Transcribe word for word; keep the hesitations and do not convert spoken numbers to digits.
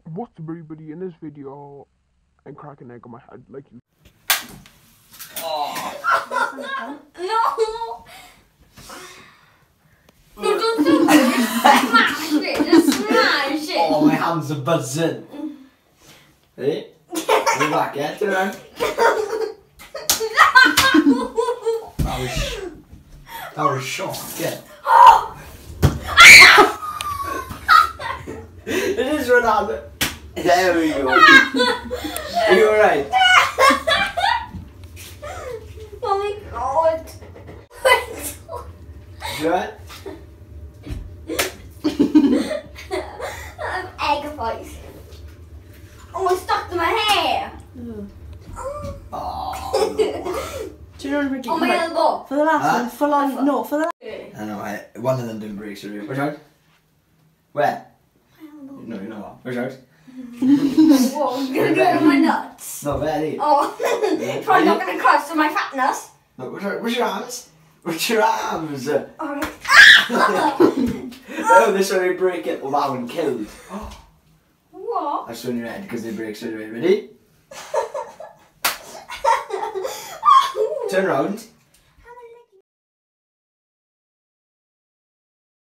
What's up, everybody? In this video, I'm cracking egg on my head like you. Oh. No! No, don't do it! Just smash it! Just smash it! Oh, my hands are buzzing. Ready? We're back, yeah? Turn around. That was... That was shocking. It is Ronaldo. There we go. Are you alright? Oh my god. You alright? I have egg face. Oh, it's stuck to my hair. Oh, no. Do you know what Oh, my elbow. For the last Huh? one, full on, no, for the I know, I, one of them didn't break through. Which out? Where? No, you know what? Which out? Whoa, you're gonna do it on my nuts. No, ready? Oh, it's probably not gonna cross to my fatness. No, which, which your arms? Which your arms? Alright. Oh, this one they break it. Oh, that one killed. What? I'll show you red because they break straight away. Ready? Turn around.